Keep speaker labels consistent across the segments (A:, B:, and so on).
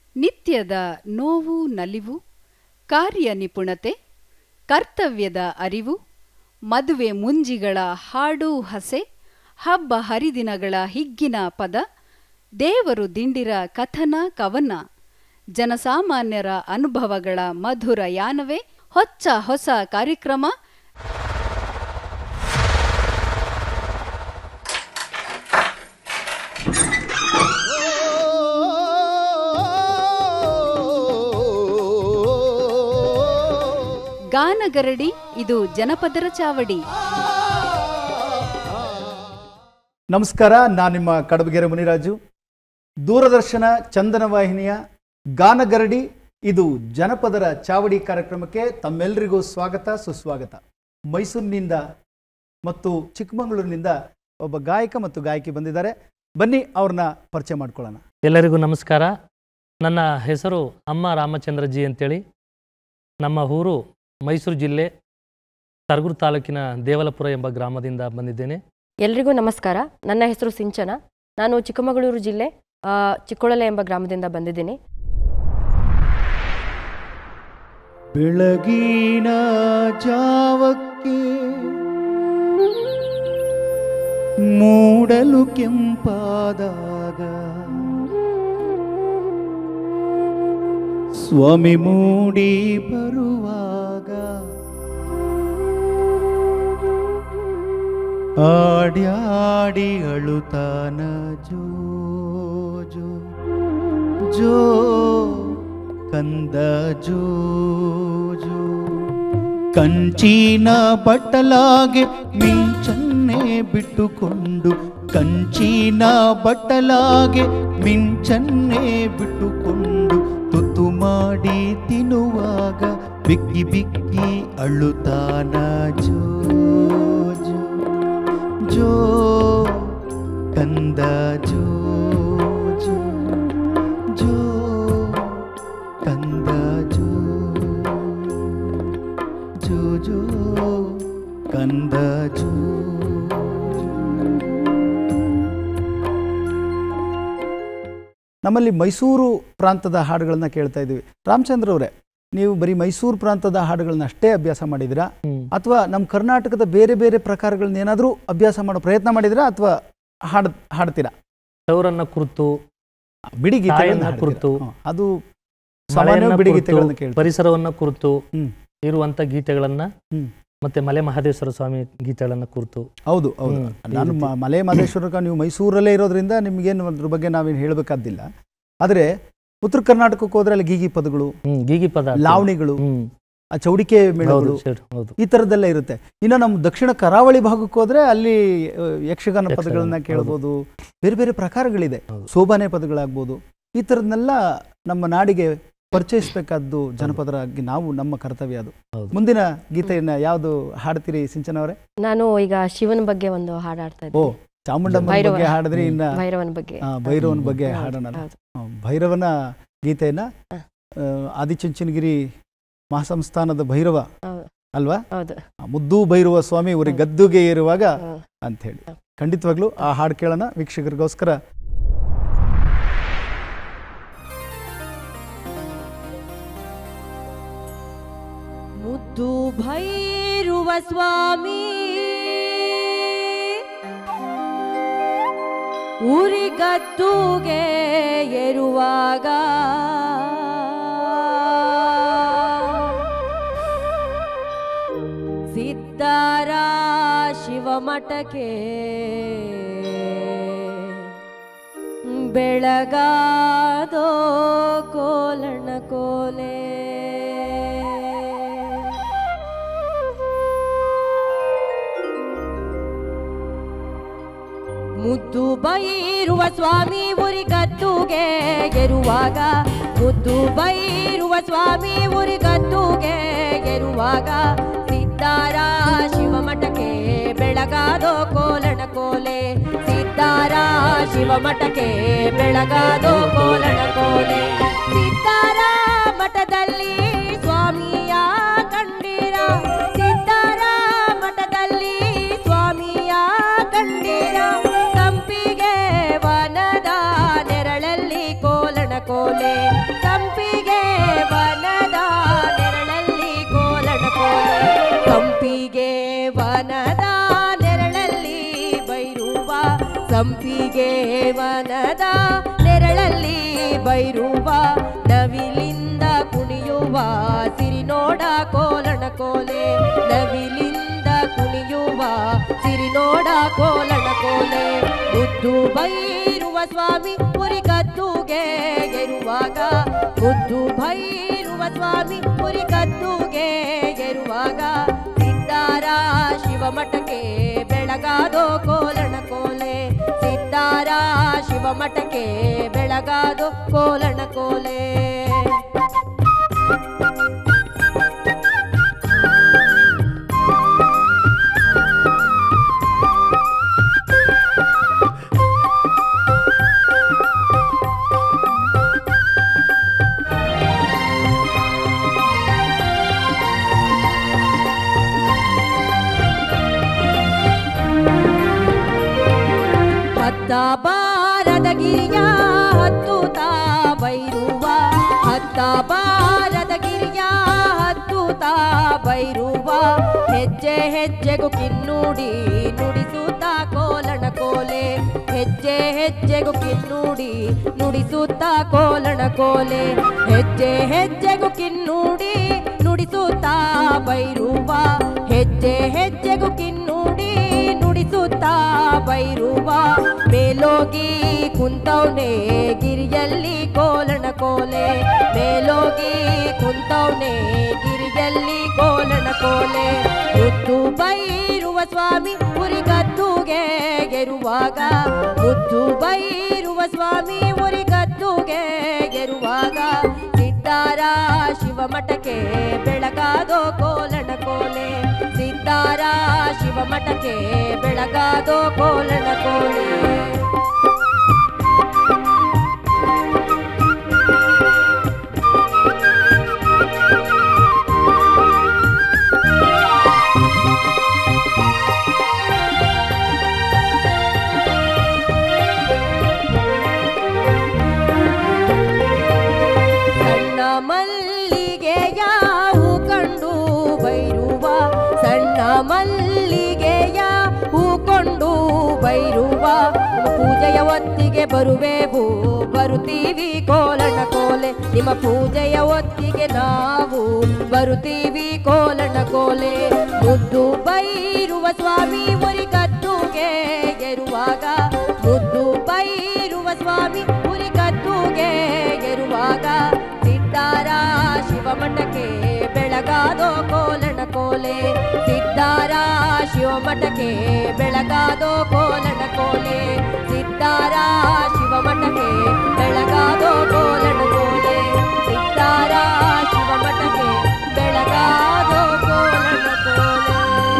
A: ನಿತ್ಯದ ನೋವು ನಲಿವು, ಕಾರ್ಯ ನಿಪುಣತೆ, ಕರ್ತವ್ಯದ ಅರಿವು, ಮದುವೆ ಮುಂಜಿಗಳ ಹಾಡು ಹಸೆ, ಹಬ್ಬ ಹರಿದಿನಗಳ ಹಿಗ್ಗಿನ ಪದ, ದೇವರು ದಿಂಡಿರ ಕಥನ ಕವನ, ಜನಸಾಮಾನ್ಯರ ಅನುಭವಗಳ ಮಧುರ ಯಾನವೇ ಹೊಚ್ಚ ಹೊಸ ಕಾರ್ಯಕ್ರಮ. ಗಾನಗರಡಿ, ಇದು ಜನಪದರ ಚಾವಡಿ.
B: ನಮಸ್ಕಾರ, ನಾನು ನಿಮ್ಮ ಕಡಬಗೆರೆ ಮುನಿರಾಜು. ದೂರದರ್ಶನ ಚಂದನ ವಾಹಿನಿಯ ಗಾನಗರಡಿ, ಇದು ಜನಪದರ ಚಾವಡಿ ಕಾರ್ಯಕ್ರಮಕ್ಕೆ ತಮ್ಮೆಲ್ಲರಿಗೂ ಸ್ವಾಗತ ಸುಸ್ವಾಗತ. ಮೈಸೂರಿನಿಂದ ಮತ್ತು ಚಿಕ್ಕಮಗಳೂರಿನಿಂದ ಒಬ್ಬ ಗಾಯಕ ಮತ್ತು ಗಾಯಕಿ ಬಂದಿದ್ದಾರೆ. ಬನ್ನಿ ಅವ್ರನ್ನ ಪರಿಚಯ ಮಾಡ್ಕೊಳ್ಳೋಣ.
C: ಎಲ್ಲರಿಗೂ ನಮಸ್ಕಾರ. ನನ್ನ ಹೆಸರು ಅಮ್ಮ ರಾಮಚಂದ್ರಜಿ ಅಂತೇಳಿ. ನಮ್ಮ ಊರು ಮೈಸೂರು ಜಿಲ್ಲೆ ತರಗೂರು ತಾಲೂಕಿನ ದೇವಲಪುರ ಎಂಬ ಗ್ರಾಮದಿಂದ ಬಂದಿದ್ದೇನೆ.
D: ಎಲ್ರಿಗೂ ನಮಸ್ಕಾರ. ನನ್ನ ಹೆಸರು ಸಿಂಚನ. ನಾನು ಚಿಕ್ಕಮಗಳೂರು ಜಿಲ್ಲೆ ಚಿಕ್ಕೊಳಲೆ ಎಂಬ ಗ್ರಾಮದಿಂದ ಬಂದಿದ್ದೀನಿ.
B: ಬೆಳಗಿನ ಜಾವಕ್ಕೆ ಮೂಡಲು ಕೆಂಪಾದಾಗ ಸ್ವಾಮಿ ಮೂಡಿ ಬರುವಾಗ ಆಡ್ಯಾಡಿ ಅಳುತ್ತಾನ ಜೋ ಜೋ ಜೋ ಕಂದ ಜೋ ಜೋ. ಕಂಚಿನ ಬಟ್ಟಲಾಗೆ ಮಿಂಚನ್ನೇ ಬಿಟ್ಟುಕೊಂಡು, ಕಂಚಿನ ಬಟ್ಟಲಾಗೆ ಮಿಂಚನ್ನೇ ಬಿಟ್ಟುಕೊಂಡು, ತುತ್ತು ಮಾಡಿ ತಿನ್ನುವಾಗ ಬಿಕ್ಕಿ ಬಿಕ್ಕಿ ಅಳುತ್ತಾನ ಜೋ ಜೋ ಜೋ ಕಂದ ಜೋ ಜೋ ಜೋ ಕಂದ ಜೋ ಜೋ ಜೋ ಕಂದ ಜೋ. ನಮ್ಮಲ್ಲಿ ಮೈಸೂರು ಪ್ರಾಂತದ ಹಾಡುಗಳನ್ನ ಕೇಳ್ತಾ ಇದ್ದೀವಿ. ರಾಮಚಂದ್ರ ಅವರೇ, ನೀವು ಬರೀ ಮೈಸೂರು ಪ್ರಾಂತದ ಹಾಡುಗಳನ್ನ ಅಷ್ಟೇ ಅಭ್ಯಾಸ ಮಾಡಿದಿರಾ ಅಥವಾ ನಮ್ಮ ಕರ್ನಾಟಕದ ಬೇರೆ ಬೇರೆ ಪ್ರಕಾರಗಳನ್ನ ಏನಾದರೂ ಅಭ್ಯಾಸ ಮಾಡೋ ಪ್ರಯತ್ನ ಮಾಡಿದಿರಾ ಅಥವಾ ಹಾಡ್ತೀರಾ?
C: ತವರನ್ನ ಕುರಿತು,
B: ಬಿಡಿಗೀತೆಗಳನ್ನ ಕುರಿತು, ಅದು ಸಾಮಾನ್ಯ ಬಿಡಿಗೀತೆಗಳನ್ನ ಕೇಳಿ,
C: ಪರಿಸರವನ್ನ ಕುರಿತು ಇರುವಂತ ಗೀತೆಗಳನ್ನ, ಮತ್ತೆ ಮಲೆ ಮಹದೇಶ್ವರ ಸ್ವಾಮಿ ಗೀತೆಗಳನ್ನ ಕುರಿತು.
B: ಹೌದು ಹೌದು. ನಾನು ಮಲೆ ಮಹದೇಶ್ವರ, ನೀವು ಮೈಸೂರಲ್ಲೇ ಇರೋದ್ರಿಂದ ನಿಮ್ಗೇನು ಅದ್ರ ಬಗ್ಗೆ ನಾವೇನು ಹೇಳಬೇಕಾದಿಲ್ಲ. ಆದರೆ ಉತ್ತರ ಕರ್ನಾಟಕಕ್ಕೆ ಹೋದ್ರೆ ಅಲ್ಲಿ ಗೀಗಿ ಪದಗಳು,
C: ಗೀಗಿ ಪದ,
B: ಲಾವಣಿಗಳು, ಆ ಚೌಡಿಕೆ ಮೇಳಗಳು, ಈ ತರದೆಲ್ಲ ಇರುತ್ತೆ. ಇನ್ನು ನಮ್ಮ ದಕ್ಷಿಣ ಕರಾವಳಿ ಭಾಗಕ್ಕೆ ಹೋದ್ರೆ ಅಲ್ಲಿ ಯಕ್ಷಗಾನ ಪದಗಳನ್ನ ಕೇಳ್ಬೋದು. ಬೇರೆ ಬೇರೆ ಪ್ರಕಾರಗಳಿದೆ, ಸೋಬಾನೆ ಪದಗಳಾಗ್ಬೋದು. ಈ ತರದನ್ನೆಲ್ಲ ನಮ್ಮ ನಾಡಿಗೆ ಪರಿಚಯಿಸಬೇಕಾದ್ದು ಜನಪದರಾಗಿ ನಾವು, ನಮ್ಮ ಕರ್ತವ್ಯ ಅದು. ಮುಂದಿನ ಗೀತೆಯನ್ನ ಯಾವ್ದು ಹಾಡ್ತೀರಿ ಸಿಂಚನ ಅವರೇ?
D: ನಾನು ಈಗ ಶಿವನ ಬಗ್ಗೆ ಒಂದು ಹಾಡು ಹಾಡ್ತಾ ಇದ್ದೀನಿ.
B: ಓ, ಚಾಮುಂಡಮ್ಮನ ಬಗ್ಗೆ ಹಾಡಿದ್ರಿ. ಇನ್ನ
D: ಭೈರವನ ಬಗ್ಗೆ,
B: ಭೈರವನ ಬಗ್ಗೆ ಹಾಡೋಣ. ಭೈರವನ ಗೀತೆಯನ್ನ ಆದಿಚುಂಚನಗಿರಿ ಮಹಾಸಂಸ್ಥಾನದ ಭೈರವ ಅಲ್ವಾ, ಮುದ್ದು ಭೈರವ ಸ್ವಾಮಿ ಊರಿಗೆ ಗದ್ದುಗೆ ಏರುವಾಗ ಅಂತ ಹೇಳಿ, ಖಂಡಿತವಾಗ್ಲೂ ಆ ಹಾಡು ಕೇಳೋಣ ವೀಕ್ಷಕರಿಗೋಸ್ಕರ.
E: ಮುದ್ದು ಭೈರವ ಸ್ವಾಮಿ ಊರಿಗದ್ದುಗೆ ಏರುವಾಗ, ಸಿದ್ಧರ ಶಿವಮಠಕ್ಕೆ ಬೆಳಗಾದೋ ಕೋಲಣ ಕೋಲೆ. ಮುದ್ದು ಭೈರವ ಸ್ವಾಮಿ ಊರಿಗದ್ದುಗೆ ಏರುವಾಗ, ಮುದ್ದು ಭೈರವ ಸ್ವಾಮಿ ಊರಿಗದ್ದುಗೆ ಏರುವಾಗ, ಸಿದ್ಧಾರ ಶಿವಮಠಕ್ಕೆ ಬೆಳಗಾದೋ ಕೋಲಣ ಕೋಲೆ. ಸಿದ್ಧಾರ ಶಿವಮಠಕ್ಕೆ ಬೆಳಗಾದೋ ಕೋಲಣ ಕೋಲೆ. ಸಿದ್ಧಾರ ಮಠದಲ್ಲಿ ಸ್ವಾಮಿಯ ಕಂಡಿರ, ಸಿದ್ಧಾರ ಮಠದಲ್ಲಿ ಸ್ವಾಮಿಯ ಕಂಡಿರ, ಸಂಪಿಗೆ ವನದ ನೆರಳಲ್ಲಿ ಕೋಲಣ ಕೋಲೆ. ಸಂಪಿಗೆ ವನದ ನೆರಳಲ್ಲಿ ಬೈರುವ ನವಿಲಿಂದ ಕುಣಿಯುವ ಸಿರಿ ನೋಡ ಕೋಲಣ ಕೋಲೆ ನವಿಲಿಂದ ಕುಣಿಯುವ ಸಿರಿ ನೋಡ ಕೋಲಣ ಕೋಲೆ ಮುದ್ದು ಬೈರುವ ಸ್ವಾಮಿ ಪುರಿ ಗದ್ದುಗೆ ಗೆರುವಾಗ ಮುದ್ದು ಭೈರುವ ಸ್ವಾಮಿ ಪುರಿ ಗದ್ದುಗೆ ಗೆರುವಾಗ ಸಿದ್ದಾರ ಶಿವಮಠಕ್ಕೆ ಬೆಳಗಾದೋ ಕೋಲಣ ಕೋಲೆ ಸಿದ್ದಾರ ಶಿವಮಠಕ್ಕೆ ಬೆಳಗಾದೋ ಕೋಲಣ ಕೋಲೆ ಹತ್ತ ಬಾರದ ಗಿರಿಯ ಹತ್ತುತ್ತಾ ಬೈರುವ ಹತ್ತ ಬಾರದ ಗಿರಿಯ ಹತ್ತುತ್ತಾ ಬೈರುವ ಹೆಜ್ಜೆ ಹೆಜ್ಜೆಗೂ ಕಿನ್ನುಡಿ ನುಡಿಸುತ್ತಾ ಕೋಲಣ ಕೋಲೆ ಹೆಜ್ಜೆ ಹೆಜ್ಜೆಗೂ ಕಿನ್ನುಡಿ ನುಡಿಸುತ್ತಾ ಕೋಲಣ ಕೋಲೆ ಹೆಜ್ಜೆ ಹೆಜ್ಜೆಗೂ ಕಿನ್ನುಡಿ ನುಡಿಸುತ್ತಾ ಬೈರುವ ಹೆಜ್ಜೆ ಹೆಜ್ಜೆಗೂ ಕಿನ್ನುಡಿ ನುಡಿಸುತ್ತಾ ಬೈರುವ ಮೇಲೋಗಿ ಕುಂತವ್ನೆ ಗಿರಿಯಲ್ಲಿ ಕೋಲಣ ಕೋಲೆ ಮೇಲೋಗಿ ಕುಂತವ್ನೆ ಗಿರಿಯಲ್ಲಿ ಕೋಲಣ ಕೋಲೆ ಮುದ್ದು ಬೈರುವ ಸ್ವಾಮಿ ಪುರಿ ಗದ್ದುಗೆ ಗೆರುವಾಗ ಮುದ್ದು ಬೈರುವ ಸ್ವಾಮಿ ಪುರಿ ಗದ್ದುಗೆ ಗೆರುವಾಗ ಸಿದ್ದಾರ ಶಿವಮಠಕ್ಕೆ ಬೆಳಗಾದೋ ಕೋಲಣ ಕೋಲೆ ಸಿದ್ದಾರ ಶಿವಮಠಕ್ಕೆ ಬೆಳಗಾದೋ ಕೋಲಣ ಕೋಲೆ ಸಣ್ಣ ಮಲ್ಲಿಗೆಯ ಹೂ ಕಂಡು ಬೈರುವ ಸಣ್ಣ ಮಲ್ಲಿಗೆಯ ಹೂ ಕೊಂಡು ಬೈರುವ ಪೂಜೆಯ ಹೊತ್ತಿಗೆ ಬರುವೆವು ಬರುತ್ತೀವಿ ಕೋಲಣ ಕೋಲೆ ನಿಮ್ಮ ಪೂಜೆಯ ಹೊತ್ತಿಗೆ ನಾವು ಬರುತ್ತೀವಿ ಕೋಲಣ ಕೋಲೆ ಮುದ್ದು ಬೈರುವ ಸ್ವಾಮಿ ಉರಿ ಗದ್ದುಗೆ ಗೆರುವಾಗ ಮುದ್ದು ಬೈರುವ ಸ್ವಾಮಿ ಉರಿ ಗದ್ದುಗೆ ಗೆರುವಾಗ ಸಿದ್ದಾರ ಶಿವಮಠಕ್ಕೆ ಬೆಳಗಾದೋ ಕೋಲಣ ಕೋಲೆ ಸಿದ್ದಾರ ಶಿವಮಠಕ್ಕೆ ಬೆಳಗಾದೋ ಕೋಲಣ ಕೋಲೆ ಸಿದ್ದಾರ ಶಿವಮಠಕ್ಕೆ ಬೆಳಗಾದೋ ಕೋಲಣ ಕೋಲೆ ಸಿದ್ದಾರ ಶಿವಮಠಕ್ಕೆ ಬೆಳಗಾದೋ ಕೋಲಣ ಕೋಲೆ.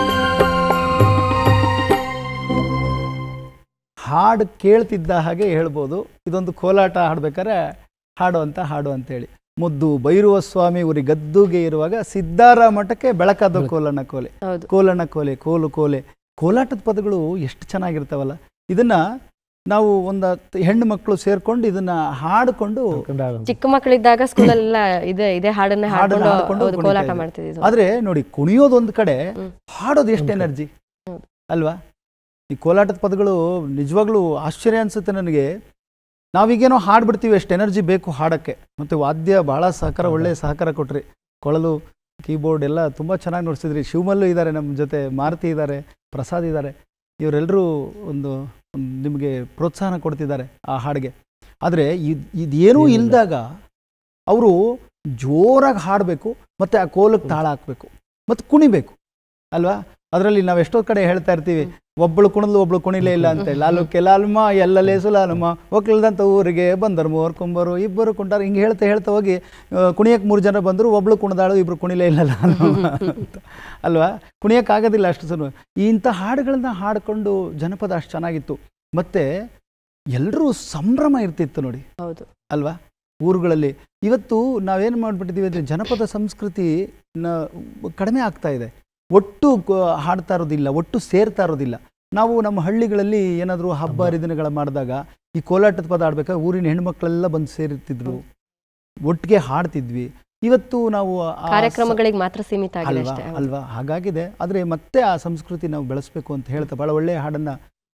B: ಹಾಡು ಕೇಳ್ತಿದ್ದ ಹಾಗೆ ಹೇಳ್ಬೋದು, ಇದೊಂದು ಕೋಲಾಟ ಹಾಡ್ಬೇಕಾದ್ರೆ ಹಾಡು ಅಂತೇಳಿ. ಮುದ್ದು ಬೈರುವ ಸ್ವಾಮಿ ಉರಿ ಗದ್ದುಗೆ ಇರುವಾಗ ಸಿದ್ದಾರ ಮಠಕ್ಕೆ ಬೆಳಕಾದ ಕೋಲಣ ಕೋಲೆ ಕೋಲಣ ಕೋಲೆ ಕೋಲು ಕೋಲೆ ಕೋಲಾಟದ ಪದಗಳು ಎಷ್ಟು ಚೆನ್ನಾಗಿರ್ತಾವಲ್ಲ. ಇದನ್ನ ನಾವು ಒಂದು ಹೆಣ್ಣು ಮಕ್ಕಳು ಸೇರ್ಕೊಂಡು ಇದನ್ನ ಹಾಡ್ಕೊಂಡು
D: ಚಿಕ್ಕ ಮಕ್ಕಳಿದ್ದಾಗ ಸ್ಕೂಲೆಲ್ಲ ಇದೇ ಹಾಡನ್ನ ಹಾಡ್ಕೊಂಡು ಕೋಲಾಟ ಮಾಡ್ತಿದ್ವಿ.
B: ಆದ್ರೆ ನೋಡಿ, ಕುಣಿಯೋದೊಂದು ಕಡೆ, ಹಾಡೋದು ಎಷ್ಟು ಎನರ್ಜಿ ಅಲ್ವಾ. ಈ ಕೋಲಾಟದ ಪದಗಳು ನಿಜವಾಗ್ಲೂ ಆಶ್ಚರ್ಯ ಅನ್ಸುತ್ತೆ ನನಗೆ. ನಾವೀಗೇನೋ ಹಾಡ್ಬಿಡ್ತೀವಿ, ಎಷ್ಟು ಎನರ್ಜಿ ಬೇಕು ಹಾಡಕ್ಕೆ. ಮತ್ತು ವಾದ್ಯ ಭಾಳ ಸಹಕಾರ, ಒಳ್ಳೆಯ ಸಹಕಾರ ಕೊಟ್ರಿ. ಕೊಳಲು, ಕೀಬೋರ್ಡ್ ಎಲ್ಲ ತುಂಬ ಚೆನ್ನಾಗಿ ನುಡಿಸಿದ್ರಿ. ಶಿವಮಲ್ಲು ಇದ್ದಾರೆ ನಮ್ಮ ಜೊತೆ, ಮಾರುತಿ ಇದ್ದಾರೆ, ಪ್ರಸಾದ್ ಇದ್ದಾರೆ. ಇವರೆಲ್ಲರೂ ಒಂದು ನಿಮಗೆ ಪ್ರೋತ್ಸಾಹ ಕೊಡ್ತಿದ್ದಾರೆ ಆ ಹಾಡಿಗೆ. ಆದರೆ ಇದೇನೂ ಇಲ್ದಾಗ ಅವರು ಜೋರಾಗಿ ಹಾಡಬೇಕು, ಮತ್ತು ಆ ಕೋಲಕ್ಕೆ ತಾಳ ಹಾಕಬೇಕು, ಮತ್ತು ಕುಣಿಬೇಕು ಅಲ್ವಾ. ಅದರಲ್ಲಿ ನಾವು ಎಷ್ಟೋ ಕಡೆ ಹೇಳ್ತಾ ಇರ್ತೀವಿ, ಒಬ್ಬಳು ಕುಣಿದ್ಲು ಒಬ್ಳು ಕುಣಿಲೇ ಇಲ್ಲ ಅಂತ. ಲಾಲುಕ್ಕೆ ಲಾಲ್ಮ ಎಲ್ಲ ಲೇಸು ಲಾಲಮ್ಮ ಒಕ್ಕಲ್ದಂತ ಊರಿಗೆ ಬಂದರು ಮೂವರು ಕುಂಬರು ಇಬ್ಬರು ಕುಂಟಾರು, ಹಿಂಗೆ ಹೇಳ್ತಾ ಹೋಗಿ ಕುಣಿಯಕ್ಕೆ 3 ಜನ ಬಂದರು, ಒಬ್ಳು ಕುಣಿದಾಳು ಇಬ್ರು ಕುಣಿಲೇ ಇಲ್ಲ ಲಾಲಮ್ಮ ಅಂತ ಅಲ್ವಾ. ಕುಣಿಯೋಕ್ಕಾಗೋದಿಲ್ಲ ಅಷ್ಟು ಸುಲಭ. ಇಂಥ ಹಾಡುಗಳನ್ನ ಹಾಡ್ಕೊಂಡು ಜನಪದ ಅಷ್ಟು ಚೆನ್ನಾಗಿತ್ತು. ಮತ್ತು ಎಲ್ಲರೂ ಸಂಭ್ರಮ ಇರ್ತಿತ್ತು ನೋಡಿ,
D: ಹೌದು
B: ಅಲ್ವಾ ಊರುಗಳಲ್ಲಿ. ಇವತ್ತು ನಾವೇನು ಮಾಡಿಬಿಟ್ಟಿದ್ದೀವಿ ಅಂದರೆ ಜನಪದ ಸಂಸ್ಕೃತಿ ಕಡಿಮೆ ಆಗ್ತಾ ಇದೆ. ಒಟ್ಟು ಹಾಡ್ತಾ ಇರೋದಿಲ್ಲ, ಒಟ್ಟು ಸೇರ್ತಾ ಇರೋದಿಲ್ಲ. ನಾವು ನಮ್ಮ ಹಳ್ಳಿಗಳಲ್ಲಿ ಏನಾದರೂ ಹಬ್ಬ ಹರಿದಿನಗಳ ಮಾಡಿದಾಗ ಈ ಕೋಲಾಟದ ಪದ ಆಡ್ಬೇಕಾದ್ರೆ ಊರಿನ ಹೆಣ್ಮಕ್ಳೆಲ್ಲ ಬಂದು ಸೇರಿರ್ತಿದ್ರು, ಒಟ್ಟಿಗೆ ಹಾಡ್ತಿದ್ವಿ. ಇವತ್ತು ನಾವು
D: ಕಾರ್ಯಕ್ರಮಗಳಿಗೆ ಮಾತ್ರ ಸೀಮಿತ
B: ಅಲ್ವಾ. ಹಾಗಾಗಿದೆ. ಆದರೆ ಮತ್ತೆ ಆ ಸಂಸ್ಕೃತಿ ನಾವು ಬೆಳೆಸಬೇಕು ಅಂತ ಹೇಳ್ತಾ ಭಾಳ ಒಳ್ಳೆಯ ಹಾಡನ್ನು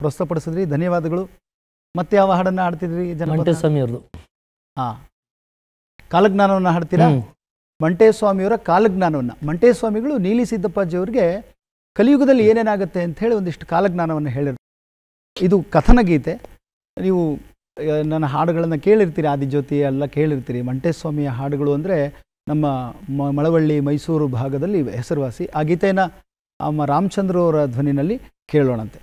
B: ಪ್ರಸ್ತುತಪಡಿಸಿದ್ರಿ, ಧನ್ಯವಾದಗಳು. ಮತ್ತೆ ಯಾವ ಹಾಡನ್ನು ಹಾಡ್ತಿದ್ರಿ?
C: ಮಂಟೇಸ್ವಾಮಿ ಅವ್ರದ್ದು.
B: ಹಾಂ, ಕಾಲಜ್ಞಾನವನ್ನು ಹಾಡ್ತೀರಾ? ಮಂಟೇಸ್ವಾಮಿಯವರ ಕಾಲಜ್ಞಾನವನ್ನು. ಮಂಟೇಸ್ವಾಮಿಗಳು ನೀಲಿ ಸಿದ್ದಪ್ಪಾಜಿಯವ್ರಿಗೆ ಕಲಿಯುಗದಲ್ಲಿ ಏನೇನಾಗುತ್ತೆ ಅಂತ ಹೇಳಿ ಒಂದಿಷ್ಟು ಕಾಲಜ್ಞಾನವನ್ನು ಹೇಳಿರ್ತಾರೆ. ಇದು ಕಥನ ಗೀತೆ. ನೀವು ನನ್ನ ಹಾಡುಗಳನ್ನು ಕೇಳಿರ್ತೀರಿ, ಆದಿಜ್ಯೋತಿ ಎಲ್ಲ ಕೇಳಿರ್ತೀರಿ. ಮಂಟೇಸ್ವಾಮಿಯ ಹಾಡುಗಳು ಅಂದರೆ ನಮ್ಮ ಮಳವಳ್ಳಿ ಮೈಸೂರು ಭಾಗದಲ್ಲಿ ಹೆಸರುವಾಸಿ. ಆ ಗೀತೆಯನ್ನು ಅಮ್ಮ ರಾಮಚಂದ್ರ ಅವರ ಧ್ವನಿನಲ್ಲಿ ಕೇಳೋಣಂತೆ.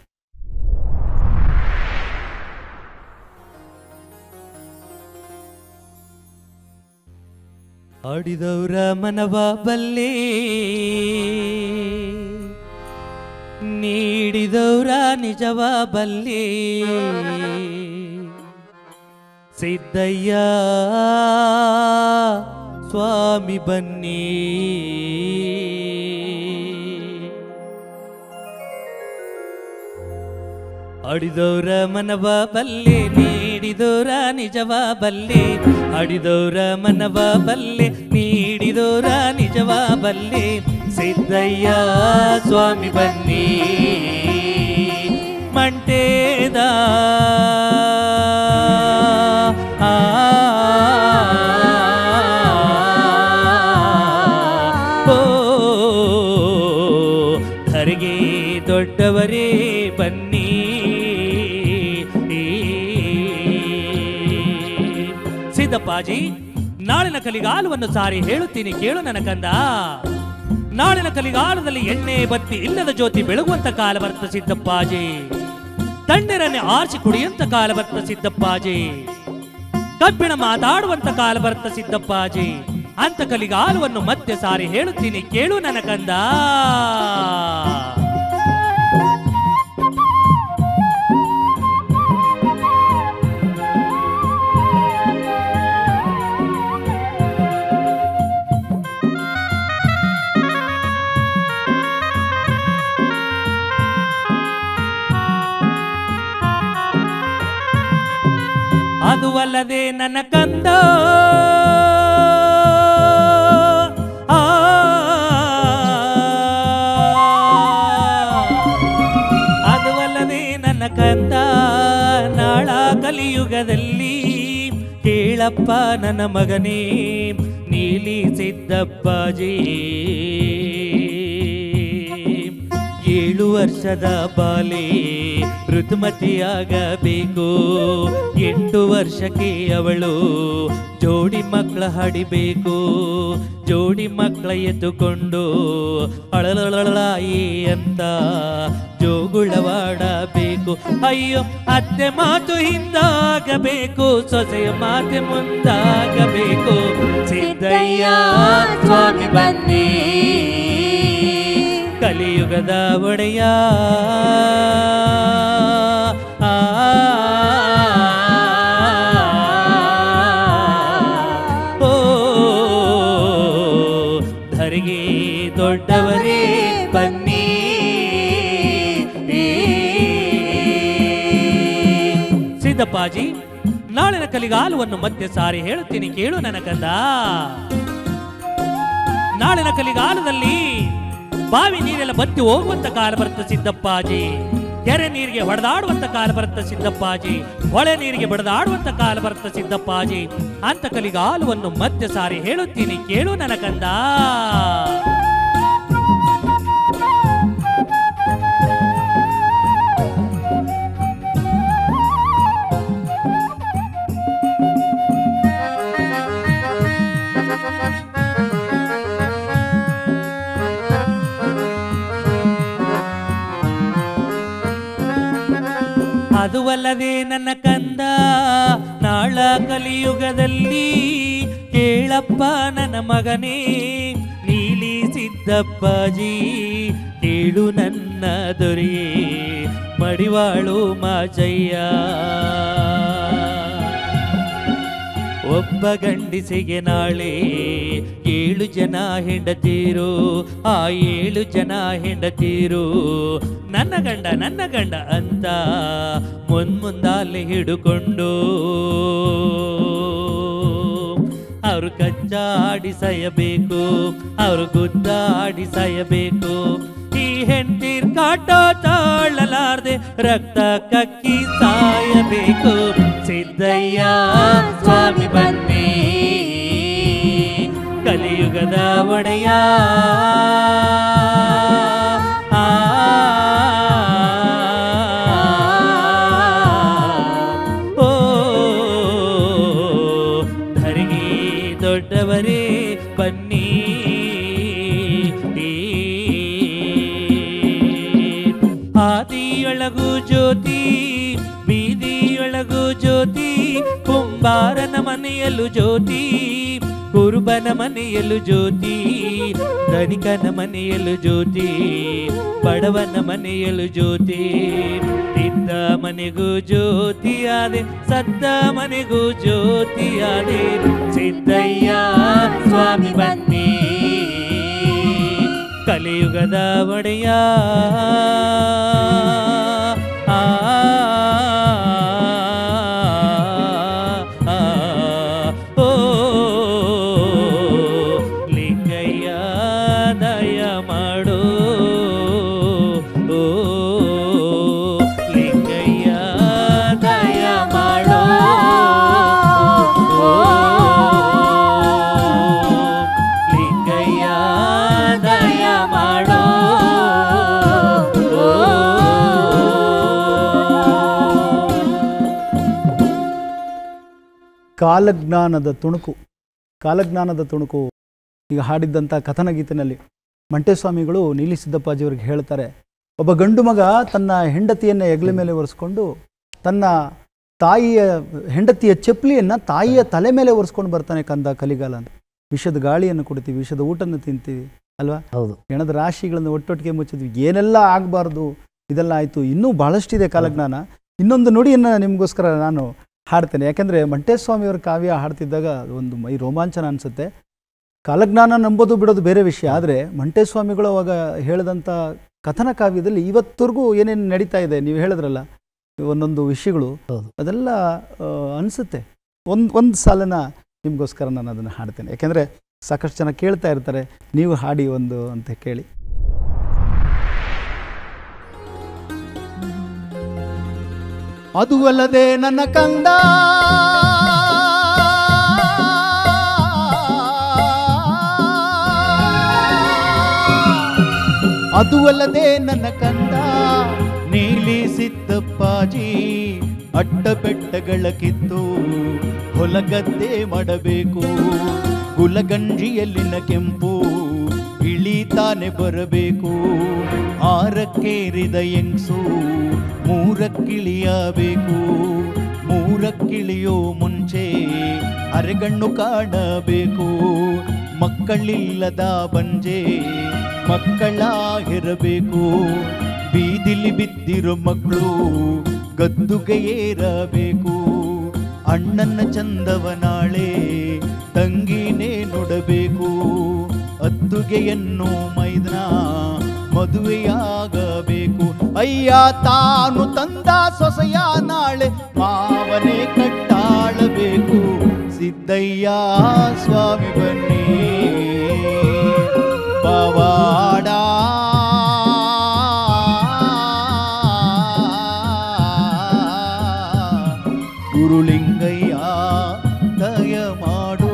F: ಆಡಿದವರ ಮನವ ಬಲ್ಲೆ, ನೀಡಿದವರ ನಿಜವ ಬಲ್ಲೆ, ಸಿದ್ದಯ್ಯ ಸ್ವಾಮಿ ಬನ್ನಿ. ಆಡಿದವರ ಮನವ ಬಲ್ಲೆ, ನೀಡಿದವರ ನಿಜವ ಬಲ್ಲೆ, ಆಡಿದವರ ಮನವ ಬಲ್ಲೆ, ನೀಡಿದವರ ನಿಜವ ಬಲ್ಲೆ, ಸಿದ್ದಯ್ಯ ಸ್ವಾಮಿ ಬನ್ನಿ. ಮಂಟೇದ ಧರೆಗೆ ದೊಡ್ಡವರೇ ಬನ್ನಿ. ಸಿದ್ದಪ್ಪಾಜಿ, ನಾಳಿನ ಕಲಿಗಾಲವನ್ನು ಸಾರಿ ಹೇಳುತ್ತೀನಿ ಕೇಳು ನನ್ನ ಕಂದ. ನಾಳಿನ ಕಲಿಗಾಲದಲ್ಲಿ ಎಣ್ಣೆ ಬತ್ತಿ ಇಲ್ಲದ ಜ್ಯೋತಿ ಬೆಳಗುವಂತ ಕಾಲ ಬರ್ತ ಸಿದ್ದಪ್ಪಾಜಿ. ತಣ್ಣೀರನ್ನೇ ಆರಿಸಿ ಕುಡಿಯುವಂತ ಕಾಲ ಬರ್ತ ಸಿದ್ದಪ್ಪಾಜಿ. ಕಬ್ಬಿಣ ಮಾತಾಡುವಂತ ಕಾಲ ಬರ್ತ ಸಿದ್ದಪ್ಪಾಜಿ. ಅಂತ ಕಲಿಗಾಲವನ್ನು ಮತ್ತೆ ಸಾರಿ ಹೇಳುತ್ತೀನಿ ಕೇಳು ನನ್ನ ಕಂದ. ಅದು ಅಲ್ಲದೆ ನನ್ನ ಕಂದ, ಅದು ಅಲ್ಲದೆ ನನ್ನ ಕಂದ, ನಾಳ ಕಲಿಯುಗದಲ್ಲಿ ಕೇಳಪ್ಪ ನನ್ನ ಮಗನೇ ನೀಲಿ ಸಿದ್ದಪ್ಪಾಜಿ. 7 ವರ್ಷದ ಬಾಲೆ ಋತುಮತಿಯಾಗಬೇಕು, 8 ವರ್ಷಕ್ಕೆ ಅವಳು ಜೋಡಿ ಮಕ್ಕಳ ಹಡಿಬೇಕು. ಜೋಡಿ ಮಕ್ಕಳ ಎತ್ತುಕೊಂಡು ಅಳಲಳಲಾಯಿ ಅಂತ ಜೋಗುಳವಾಡಬೇಕು. ಅಯ್ಯೋ ಅತ್ತೆ ಮಾತು ಹಿಂದಾಗಬೇಕು, ಸೊಸೆಯ ಮಾತೆ ಮುಂದಾಗಬೇಕು. ಸಿದ್ದಯ್ಯ ಸ್ವಾಮಿ ಬನ್ನಿ, ಕಲಿಯುಗದ ಒಡೆಯ. ಓ ಧರೆಗೆ ದೊಡ್ಡವರೇ ಬನ್ನಿ. ಸಿದ್ದಪ್ಪಾಜಿ, ನಾಳಿನ ಕಲಿಗಾಲವನ್ನು ಮತ್ತೆ ಸಾರಿ ಹೇಳುತ್ತೀನಿ ಕೇಳು ನನ್ನ ಕಂದ. ನಾಳಿನ ಕಲಿಗಾಲದಲ್ಲಿ ಬಾವಿ ನೀರೆಲ್ಲ ಬತ್ತಿ ಹೋಗುವಂತ ಕಾಲ ಬರುತ್ತೆ ಸಿದ್ದಪ್ಪಾಜಿ. ಕೆರೆ ನೀರಿಗೆ ಹೊಡೆದಾಡುವಂತ ಕಾಲ ಬರುತ್ತೆ ಸಿದ್ದಪ್ಪಾಜಿ. ಹೊಳೆ ನೀರಿಗೆ ಬಡದಾಡುವಂತ ಕಾಲ ಬರುತ್ತೆ ಸಿದ್ದಪ್ಪಾಜಿ. ಅಂತ ಕಲಿಗಾಲವನ್ನು ಮತ್ತೆ ಸಾರಿ ಹೇಳುತ್ತೀನಿ ಕೇಳು ನನ್ನ ಕಂದ. ಅದು ಅಲ್ಲದೆ ನನ್ನ ಕಂದ, ನಾಳ ಕಲಿಯುಗದಲ್ಲಿ ಕೇಳಪ್ಪ ನನ್ನ ಮಗನೇ ನೀಲಿ ಸಿದ್ದಪ್ಪಾಜಿ. ಕೇಳು ನನ್ನ ದೊರೆಯೇ ಮಡಿವಾಳು ಮಾಚಯ್ಯ. ಒಬ್ಬ ಗಂಡಿಸಿಗೆ ನಾಳೆ 7 ಜನ ಹೆಂಡತೀರು, ಆ 7 ಜನ ಹೆಂಡತೀರು ನನ್ನ ಗಂಡ ಅಂತ ಮುಂದಾಲೆ ಹಿಡುಕೊಂಡು ಅವರು ಕಚ್ಚಾಡಿ ಸಾಯಬೇಕು, ಅವರು ಗುದ್ದಾಡಿ ಸಾಯಬೇಕು. ಈ ಹೆಂಡತಿರ್ ಕಾಟ ತಾಳಲಾರ್ದೆ ರಕ್ತ ಕಕ್ಕಿ ಸಾಯಬೇಕು. ಸಿದ್ದಯ್ಯ ಸ್ವಾಮಿ ಬನ್ನಿ ಕಲಿಯುಗದ ಒಡೆಯ. ಓ ಧರಿಗೆ ದೊಡ್ಡವರೇ ಬನ್ನಿ. ಆದಿಯೊಳಗು ಜ್ಯೋತಿ ಬೀದಿಯೊಳಗು ಜ್ಯೋತಿ, ಕುಂಬಾರನ ಮನೆಯಲ್ಲೂ ಜ್ಯೋತಿ, ಕುರುಬನ ಮನೆಯಲ್ಲೂ ಜ್ಯೋತಿ, ಧನಿಕನ ಮನೆಯಲ್ಲೂ ಜ್ಯೋತಿ, ಬಡವನ ಮನೆಯಲ್ಲೂ ಜ್ಯೋತಿ. ಇದ್ದ ಮನೆಗೂ ಜ್ಯೋತಿಯಾದೆ, ಸದ್ದ ಮನೆಗೂ ಜ್ಯೋತಿಯಾದೆ. ಸಿದ್ದಯ್ಯ ಸ್ವಾಮಿ ಬನ್ನಿ ಕಲಿಯುಗದ ಒಡೆಯ. ಓ ಲಿಂಗಯ್ಯ ದಯ ಮಾಡೋ. ಓ ಲಿಂಗಯ್ಯ ದಯ ಮಾಡೋ. ಓ ಲಿಂಗಯ್ಯ ದಯ ಮಾಡೋ.
B: ಕಾಲಜ್ಞಾನದ ತುಣುಕು. ಕಾಲಜ್ಞಾನದ ತುಣುಕು ಈಗ ಹಾಡಿದ್ದಂಥ ಕಥನಗೀತಿನಲ್ಲಿ ಮಂಟೇಸ್ವಾಮಿಗಳು ನೀಲಿ ಸಿದ್ದಪ್ಪಾಜಿಯವ್ರಿಗೆ ಹೇಳ್ತಾರೆ, ಒಬ್ಬ ಗಂಡು ಮಗ ತನ್ನ ಹೆಂಡತಿಯನ್ನು ಹೆಗಲ ಮೇಲೆ ಒರೆಸ್ಕೊಂಡು ತನ್ನ ತಾಯಿಯ ಹೆಂಡತಿಯ ಚಪ್ಪಲಿಯನ್ನು ತಾಯಿಯ ತಲೆ ಮೇಲೆ ಒರೆಸ್ಕೊಂಡು ಬರ್ತಾನೆ ಕಂದ ಕಲಿಗಾಲ ಅಂತ. ವಿಷದ ಗಾಳಿಯನ್ನು ಕುಡಿತೀವಿ, ವಿಷದ ಊಟನ್ನು ತಿಂತೀವಿ ಅಲ್ವಾ?
C: ಹೌದು.
B: ಹೆಣದ ರಾಶಿಗಳನ್ನು ಒಟ್ಟೊಟ್ಟಿಗೆ ಮುಚ್ಚಿದ್ವಿ, ಏನೆಲ್ಲ ಆಗಬಾರ್ದು ಇದೆಲ್ಲ ಆಯಿತು. ಇನ್ನೂ ಭಾಳಷ್ಟಿದೆ ಕಾಲಜ್ಞಾನ. ಇನ್ನೊಂದು ನುಡಿಯನ್ನು ನಿಮಗೋಸ್ಕರ ನಾನು ಹಾಡ್ತೇನೆ, ಯಾಕೆಂದರೆ ಮಂಟೇಸ್ವಾಮಿಯವರ ಕಾವ್ಯ ಹಾಡ್ತಿದ್ದಾಗ ಒಂದು ಮೈ ರೋಮಾಂಚನ ಅನಿಸುತ್ತೆ. ಕಾಲಜ್ಞಾನ ನಂಬೋದು ಬಿಡೋದು ಬೇರೆ ವಿಷಯ, ಆದರೆ ಮಂಟೇಸ್ವಾಮಿಗಳು ಅವಾಗ ಹೇಳಿದಂಥ ಕಥನ ಕಾವ್ಯದಲ್ಲಿ ಇವತ್ತರೆಗೂ ಏನೇನು ನಡೀತಾ ಇದೆ, ನೀವು ಹೇಳಿದ್ರಲ್ಲ ಒಂದೊಂದು ವಿಷಯಗಳು, ಅದೆಲ್ಲ ಅನಿಸುತ್ತೆ. ಒಂದು ಸಾಲನ ನಿಮಗೋಸ್ಕರ ನಾನು ಅದನ್ನು ಹಾಡ್ತೇನೆ, ಯಾಕೆಂದರೆ ಸಾಕಷ್ಟು ಜನ ಕೇಳ್ತಾ ಇರ್ತಾರೆ, ನೀವು ಹಾಡಿ ಒಂದು ಅಂತ ಕೇಳಿ. ಅದು ಅಲ್ಲದೆ ನನ್ನ ಕಂದ ಅದು ಅಲ್ಲದೆ ನನ್ನ ಕಂದ ನೀಲಿ ಸಿದ್ದಪ್ಪಾಜಿ ಅಡ್ಡ ಬೆಟ್ಟಗಳ ಕಿತ್ತು ಹೊಲಗದ್ದೆ ಮಾಡಬೇಕು. ಗುಲಗಂಜಿಯಲ್ಲಿನ ಕೆಂಪು ಇಳಿತಾನೆ ಬರಬೇಕು. ಆರಕ್ಕೇರಿದ ಎಂಗ್ಸು ಮೂರಕ್ಕಿಳಿಯಬೇಕು. ಮೂರಕ್ಕಿಳಿಯೋ ಮುಂಚೆ ಅರೆಗಣ್ಣು ಕಾಣಬೇಕು. ಮಕ್ಕಳಿಲ್ಲದ ಬಂಜೆ ಮಕ್ಕಳಾಗಿರಬೇಕು. ಬೀದಿಲಿ ಬಿದ್ದಿರೋ ಮಕ್ಕಳು ಗದ್ದುಗೆ ಏರಬೇಕು. ಅಣ್ಣನ ಚಂದವ ನಾಳೆ ತಂಗಿನೇ ನೋಡಬೇಕು. ಅದ್ದುಗೆಯನ್ನು ಮೈದನ ಮದುವೆಯಾಗಬೇಕು. ಅಯ್ಯ ತಾನು ತಂದ ಸೊಸೆಯ ನಾಳೆ ಮಾವನೇ ಕಟ್ಟಾಳಬೇಕು. ಸಿದ್ದಯ್ಯ ಸ್ವಾಮಿ ಬನ್ನಿ ಪವಾಡ. ಗುರುಲಿಂಗಯ್ಯ ದಯ ಮಾಡು.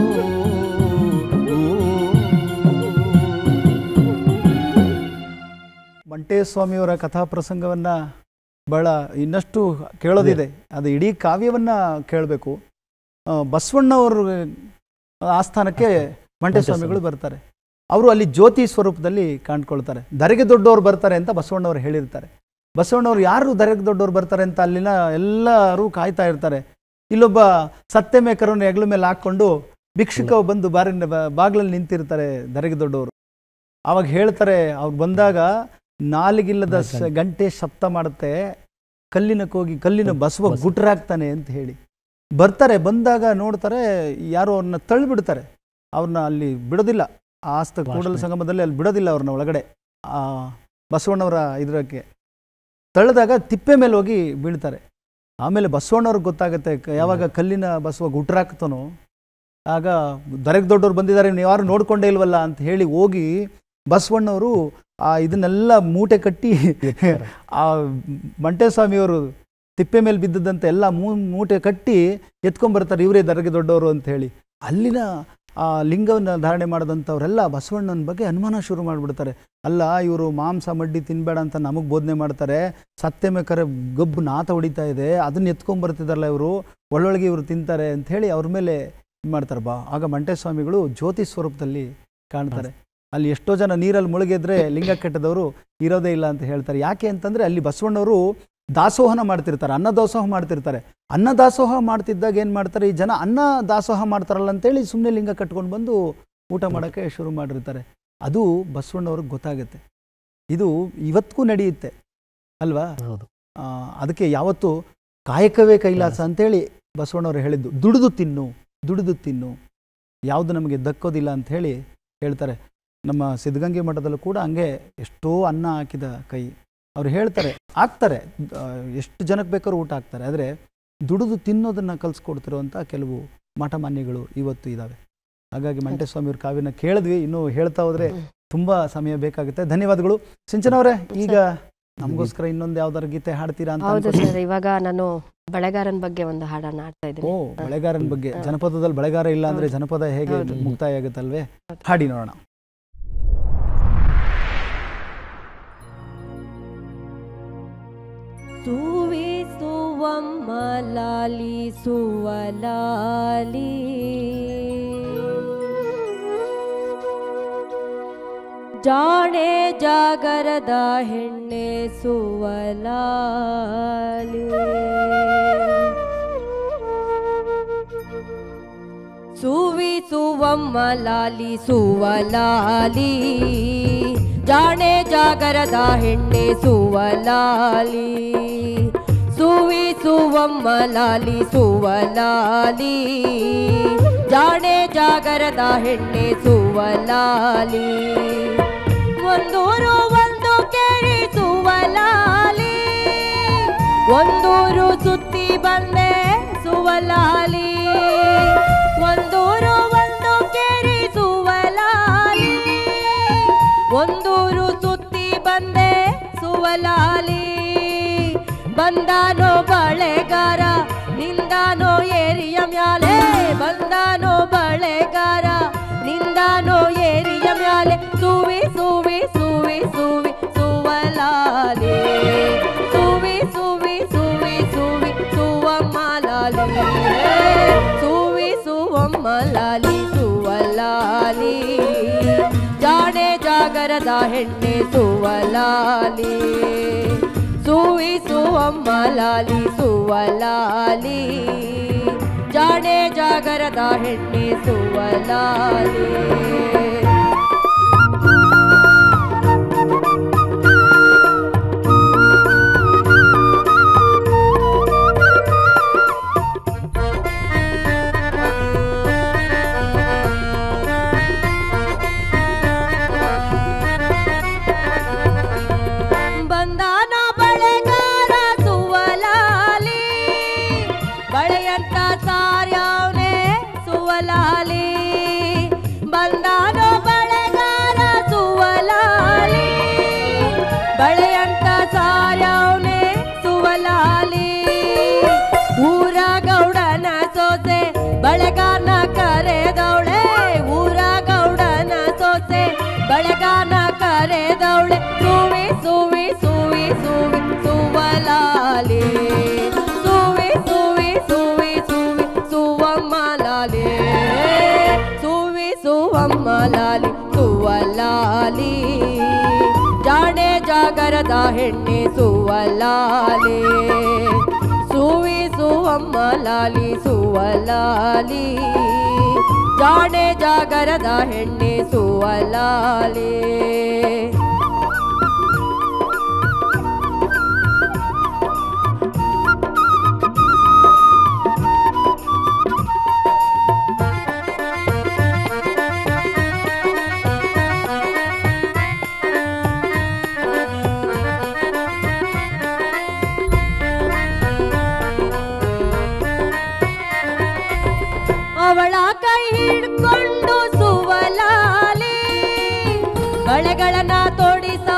B: ಮಂಟೇಸ್ವಾಮಿಯವರ ಕಥಾ ಪ್ರಸಂಗವನ್ನು ಬಹಳ ಇನ್ನಷ್ಟು ಕೇಳೋದಿದೆ, ಅದು ಇಡೀ ಕಾವ್ಯವನ್ನು ಕೇಳಬೇಕು. ಬಸವಣ್ಣವ್ರ ಆಸ್ಥಾನಕ್ಕೆ ಮಂಟೇಸ್ವಾಮಿಗಳು ಬರ್ತಾರೆ. ಅವರು ಅಲ್ಲಿ ಜ್ಯೋತಿ ಸ್ವರೂಪದಲ್ಲಿ ಕಾಣ್ಕೊಳ್ತಾರೆ. ಧರೆಗೆ ದೊಡ್ಡವರು ಬರ್ತಾರೆ ಅಂತ ಬಸವಣ್ಣವ್ರು ಹೇಳಿರ್ತಾರೆ. ಬಸವಣ್ಣವ್ರು ಯಾರು ಧರೆಗೆ ದೊಡ್ಡವ್ರು ಬರ್ತಾರೆ ಅಂತ ಅಲ್ಲಿನ ಎಲ್ಲರೂ ಕಾಯ್ತಾ ಇರ್ತಾರೆ. ಇಲ್ಲೊಬ್ಬ ಸತ್ಯ ಮೇಕರನ್ನು ಹೆಗಲ ಮೇಲೆ ಹಾಕ್ಕೊಂಡು ಭಿಕ್ಷುಕ ಬಂದು ಬಾಗಿಲಲ್ಲಿ ನಿಂತಿರ್ತಾರೆ ಧರೆಗೆ ದೊಡ್ಡವರು. ಆವಾಗ ಹೇಳ್ತಾರೆ, ಅವ್ರು ಬಂದಾಗ ನಾಲಿಗಿಲ್ಲದ ಗಂಟೆ ಶಬ್ದ ಮಾಡುತ್ತೆ, ಕಲ್ಲಿನ ಕೋಗಿ ಕಲ್ಲಿನ ಬಸವ ಗುಟ್ರಾಗ್ತಾನೆ ಅಂತ ಹೇಳಿ ಬರ್ತಾರೆ. ಬಂದಾಗ ನೋಡ್ತಾರೆ ಯಾರೋ ಅವ್ರನ್ನ ತಳ್ಳಿಬಿಡ್ತಾರೆ. ಅವ್ರನ್ನ ಅಲ್ಲಿ ಬಿಡೋದಿಲ್ಲ, ಆಸ್ತ ಕೂಡಲ ಸಂಗಮದಲ್ಲಿ ಅಲ್ಲಿ ಬಿಡೋದಿಲ್ಲ ಅವ್ರನ್ನ ಒಳಗಡೆ. ಬಸವಣ್ಣವರ ಇದಕ್ಕೆ ತಳ್ಳಿದಾಗ ತಿಪ್ಪೆ ಮೇಲೆ ಹೋಗಿ ಬೀಳ್ತಾರೆ. ಆಮೇಲೆ ಬಸವಣ್ಣವ್ರಿಗೆ ಗೊತ್ತಾಗುತ್ತೆ, ಯಾವಾಗ ಕಲ್ಲಿನ ಬಸವ ಗುಟ್ರಾಕ್ತಾನೋ ಆಗ ಧರೆಗೆ ದೊಡ್ಡವ್ರು ಬಂದಿದ್ದಾರೆ, ನೀವು ಯಾರು ನೋಡ್ಕೊಂಡೇ ಇಲ್ವಲ್ಲ ಅಂತ ಹೇಳಿ ಹೋಗಿ ಬಸವಣ್ಣವರು ಇದನ್ನೆಲ್ಲ ಮೂಟೆ ಕಟ್ಟಿ ಆ ಮಂಟೇಸ್ವಾಮಿಯವರು ತಿಪ್ಪೆ ಮೇಲೆ ಬಿದ್ದದಂತೆ ಎಲ್ಲ ಮೂಟೆ ಕಟ್ಟಿ ಎತ್ಕೊಂಡ್ಬರ್ತಾರೆ, ಇವರೇ ದರ್ಗೆ ದೊಡ್ಡವರು ಅಂತ ಹೇಳಿ. ಅಲ್ಲಿನ ಆ ಲಿಂಗವನ್ನು ಧಾರಣೆ ಮಾಡಿದಂಥವರೆಲ್ಲ ಬಸವಣ್ಣನ ಬಗ್ಗೆ ಅನುಮಾನ ಶುರು ಮಾಡಿಬಿಡ್ತಾರೆ. ಅಲ್ಲ, ಇವರು ಮಾಂಸ ಮಡ್ಡಿ ತಿನ್ಬೇಡ ಅಂತ ನಮಗೆ ಬೋಧನೆ ಮಾಡ್ತಾರೆ, ಸತ್ಯ ಮೇಕರೆ ಗಬ್ಬು ನಾತ ಹೊಡಿತಾ ಇದೆ, ಅದನ್ನ ಎತ್ಕೊಂಡ್ಬರ್ತಿದಾರಲ್ಲ ಇವರು, ಒಳ್ಳೊಳಗೆ ಇವರು ತಿಂತಾರೆ ಅಂತ ಹೇಳಿ ಅವ್ರ ಮೇಲೆ ಇದು ಮಾಡ್ತಾರೆ. ಆಗ ಮಂಟೇಸ್ವಾಮಿಗಳು ಜ್ಯೋತಿ ಸ್ವರೂಪದಲ್ಲಿ ಕಾಣ್ತಾರೆ. ಅಲ್ಲಿ ಎಷ್ಟೋ ಜನ ನೀರಲ್ಲಿ ಮುಳುಗಿದ್ರೆ ಲಿಂಗ ಕೆಟ್ಟದವರು ಇರೋದೇ ಇಲ್ಲ ಅಂತ ಹೇಳ್ತಾರೆ. ಯಾಕೆ ಅಂತಂದರೆ ಅಲ್ಲಿ ಬಸವಣ್ಣವರು ದಾಸೋಹನ ಮಾಡ್ತಿರ್ತಾರೆ, ಅನ್ನ ದಾಸೋಹ ಮಾಡ್ತಿರ್ತಾರೆ. ಅನ್ನ ದಾಸೋಹ ಮಾಡ್ತಿದ್ದಾಗ ಏನು ಮಾಡ್ತಾರೆ, ಈ ಜನ ಅನ್ನ ದಾಸೋಹ ಮಾಡ್ತಾರಲ್ಲ ಅಂತೇಳಿ ಸುಮ್ಮನೆ ಲಿಂಗ ಕಟ್ಕೊಂಡು ಬಂದು ಊಟ ಮಾಡೋಕ್ಕೆ ಶುರು ಮಾಡಿರ್ತಾರೆ. ಅದು ಬಸವಣ್ಣವ್ರಿಗೆ ಗೊತ್ತಾಗುತ್ತೆ. ಇದು ಇವತ್ತಿಗೂ ನಡೆಯುತ್ತೆ ಅಲ್ವಾ? ಅದಕ್ಕೆ ಯಾವತ್ತು ಕಾಯಕವೇ ಕೈಲಾಸ ಅಂತೇಳಿ ಬಸವಣ್ಣವ್ರು ಹೇಳಿದ್ದು. ದುಡಿದು ತಿನ್ನು, ಯಾವುದು ನಮಗೆ ದಕ್ಕೋದಿಲ್ಲ ಅಂತ ಹೇಳಿ ಹೇಳ್ತಾರೆ. ನಮ್ಮ ಸಿದ್ಧಗಂಗೆ ಮಠದಲ್ಲೂ ಕೂಡ ಹಂಗೆ ಎಷ್ಟೋ ಅನ್ನ ಹಾಕಿದ ಕೈ. ಅವ್ರು ಹೇಳ್ತಾರೆ, ಹಾಕ್ತಾರೆ, ಎಷ್ಟು ಜನಕ್ಕೆ ಬೇಕಾದ್ರೂ ಊಟ ಹಾಕ್ತಾರೆ, ಆದರೆ ದುಡಿದು ತಿನ್ನೋದನ್ನು ಕಲಿಸ್ಕೊಡ್ತಿರೋಂಥ ಕೆಲವು ಮಠಮಾನ್ಯಗಳು ಇವತ್ತು ಇದ್ದಾವೆ. ಹಾಗಾಗಿ ಮಂಟೇಸ್ವಾಮಿಯವ್ರ ಕಾವ್ಯನ ಕೇಳಿದ್ವಿ, ಇನ್ನೂ ಹೇಳ್ತಾ ಹೋದರೆ ತುಂಬ ಸಮಯ ಬೇಕಾಗುತ್ತೆ. ಧನ್ಯವಾದಗಳು. ಸಿಂಚನವರೇ, ಈಗ ನಮಗೋಸ್ಕರ ಇನ್ನೊಂದು ಯಾವ್ದಾರು ಗೀತೆ ಹಾಡ್ತೀರಾ ಅಂತ?
D: ಹೌದು ಸರ್, ಇವಾಗ ನಾನು ಬಳೆಗಾರನ ಬಗ್ಗೆ ಒಂದು ಹಾಡನ್ನ ಹಾಡ್ತಾ ಇದ್ದೀನಿ.
B: ಓ, ಬಳೆಗಾರನ ಬಗ್ಗೆ. ಜನಪದದಲ್ಲಿ ಬಳೆಗಾರ ಇಲ್ಲ ಅಂದ್ರೆ ಜನಪದ ಹೇಗೆ ಮುಕ್ತಾಯ ಆಗುತ್ತಲ್ವೇ? ಹಾಡಿ ನೋಡೋಣ.
E: ಸುವಿ ಸುವಮ್ಮ ಲಾಲಿ ಸುವಲಾಲಿ, ಜಾಣೆ ಜಾಗರದ ಹೆಣ್ಣೆ ಸುವಲಾಲಿ, ಸುವಿ ಸುವಮ್ಮ ಲಾಲಿ ಸುವಲಾಲಿ, ಜಾಣೆ ಜಾಗರದ ಹೆಣ್ಣೆ ಸುವಲಾಲಿ, ಸುವಿ ಸುವಮ್ಮ ಲಾಲಿ ಸುವಲಾಲಿ, ಜಾಣೆ ಜಾಗರದ ಹೆಣ್ಣೆ ಸುವಲಾಲಿ, ಒಂದೂರು ಒಂದು ಕೇಳಿ ಸುವಲಾಲಿ, ಒಂದೂರು ಸುತ್ತಿ ಬಂದೆ ಸುವಲಾಲಿ, ಒಂದೂರು ಒಂದು ಕೇಳಿ ಸುವಲಾಲಿ, ಒಂದೂರು ಸುತ್ತಿ ಬಂದೆ ಸುವಲಾಲಿ, ಬಂದಾನೋ ಬಳೆಗಾರ ನಿಂದಾನೋ ಏರಿಯ ಮ್ಯಾಲೆ, ಬಂದಾನೋ ಬಳೆಗಾರ ನಿಂದಾನೋ ಏರಿಯ ಮ್ಯಾಲೆ, ಸುವಿ ಸುವಿ ಸುವಿ ಸುವಿ ಸುವಲಾಲಿ, ಸುವಿ ಸುವಿ ಸುವಿ ಸುವಿ ಸುವಮ್ಮಲಾಲಿ, ಸುವಿ ಸುವಮ್ಮಲಾಲಿ ಸುವಲಾಲಿ, ಜಾಣೆ ಜಾಗರದ ಹೆಣ್ಣೆ ಸುವಲಾಲಿ, ಸುವಿ ಸುವಮ್ಮಲಾಲಿ ಸುವಲಾಲಿ, ಜಾಣೆ ಜಾಗರದ ಹೆಣ್ಣೆ ಸುವಲಾಲಿ. ಬಳೆಗಾನ ಕರೆದವಳೆ ಊರ ಗೌಡನ ಸೊಸೆ, ಬಳೆಗಾನ ಕರೆದವಳೆ ಸುವಿ ಸುವಿ ಸುವಿ ಸುವಿ ಸುವಲಾಲಿ, ಸುವಿ ಸುವಿ ಸುವಿ ಸುವಿ ಸುವಮ್ಮಲಾಲಿ, ಸುವಿ ಸುವಮ್ಮಲಾಲಿ ಸುವಲಾಲಿ, ಜಾಣೆ ಜಾಗರದ ಹೆಣ್ಣೆ ಸುವಲಾಲಿ, ಸುವಿ ಸುವಮ್ಮಲಾಲಿ ಸುವಲಾಲಿ, ಜಾಣೆ ಜಾಗರದ ಹೆಣ್ಣೆ ಸುವಲಾಲಿ. ಅವಳ ಕೈ ಹಿಡ್ಕೊಂಡು ಸುವಲಾಲಿ, ಬಳೆಗಳನ್ನ ತೋಡಿಸ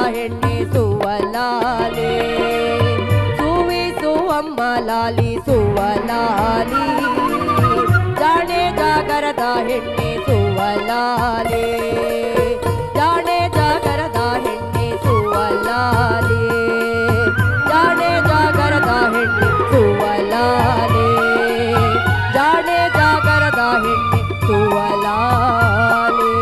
E: ಹೆಣ್ಣೆ ಸುವಲಾಲಿ ಸುವಿ ಸುವಮ್ಮ ಲಾಲಿ ಸುವಲಾಲಿ ಜಾಣೆ ಜಾಗರದ ಹೆಣ್ಣೆ ಸುವಲಾಲಿ ಜಾಣೆ ಜಾಗರದ ಹೆಣ್ಣೆ ಸುವಲಾಲಿ ಜಾಣೆ ಜಾಗರದ ಹೆಣ್ಣೆ ಸುವಲಾಲಿ ಜಾಣೆ ಜಾಗರದ ಹೆಣ್ಣೆ ಸುವಲಾಲಿ.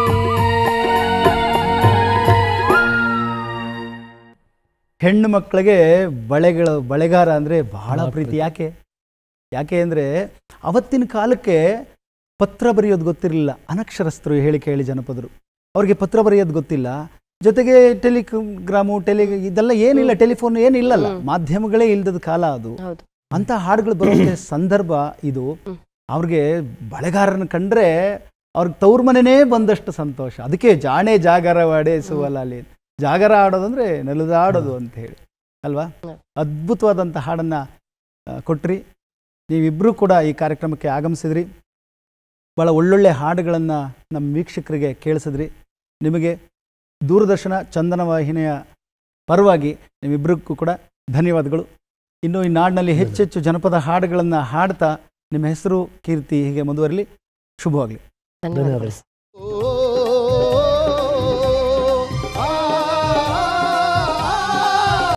B: ಹೆಣ್ಣು ಮಕ್ಕಳಿಗೆ ಬಳೆಗಾರ ಅಂದರೆ ಬಹಳ ಪ್ರೀತಿ. ಯಾಕೆ ಅಂದರೆ ಅವತ್ತಿನ ಕಾಲಕ್ಕೆ ಪತ್ರ ಬರೆಯೋದು ಗೊತ್ತಿರಲಿಲ್ಲ. ಅನಕ್ಷರಸ್ಥರು ಹೇಳಿ ಜನಪದರು, ಅವ್ರಿಗೆ ಪತ್ರ ಬರೆಯೋದು ಗೊತ್ತಿಲ್ಲ. ಜೊತೆಗೆ ಟೆಲಿಗ್ರಾಮು ಇದೆಲ್ಲ ಏನಿಲ್ಲ, ಟೆಲಿಫೋನ್ ಏನಿಲ್ಲಲ್ಲ, ಮಾಧ್ಯಮಗಳೇ ಇಲ್ಲದ ಕಾಲ ಅದು. ಅಂತ ಹಾಡುಗಳು ಬರೋಕ್ಕೆ ಸಂದರ್ಭ ಇದು. ಅವ್ರಿಗೆ ಬಳೆಗಾರನ ಕಂಡ್ರೆ ಅವ್ರಿಗೆ ತವ್ರ ಮನೆನೇ ಬಂದಷ್ಟು ಸಂತೋಷ. ಅದಕ್ಕೆ ಜಾಣೆ ಜಾಗರವಾಡೆ ಸುವಲಾಲಿ, ಜಾಗರ ಆಡೋದಂದ್ರೆ ನೆಲದಾಡೋದು ಅಂತ ಹೇಳಿ ಅಲ್ವಾ. ಅದ್ಭುತವಾದಂಥ ಹಾಡನ್ನು ಕೊಟ್ರಿ. ನೀವಿಬ್ಬರೂ ಕೂಡ ಈ ಕಾರ್ಯಕ್ರಮಕ್ಕೆ ಆಗಮಿಸಿದ್ರಿ. ಭಾಳ ಒಳ್ಳೊಳ್ಳೆ ಹಾಡುಗಳನ್ನು ನಮ್ಮ ವೀಕ್ಷಕರಿಗೆ ಕೇಳಿಸಿದ್ರಿ. ನಿಮಗೆ ದೂರದರ್ಶನ ಚಂದನ ವಾಹಿನಿಯ ಪರವಾಗಿ ನಿಮ್ಮಿಬ್ಬರಿಗೂ ಕೂಡ ಧನ್ಯವಾದಗಳು. ಇನ್ನು ಈ ನಾಡಿನಲ್ಲಿ ಹೆಚ್ಚೆಚ್ಚು ಜನಪದ ಹಾಡುಗಳನ್ನು ಹಾಡ್ತಾ ನಿಮ್ಮ ಹೆಸರು ಕೀರ್ತಿ ಹೀಗೆ ಮುಂದುವರಲಿ. ಶುಭವಾಗಲಿ.
D: ಧನ್ಯವಾದಗಳು.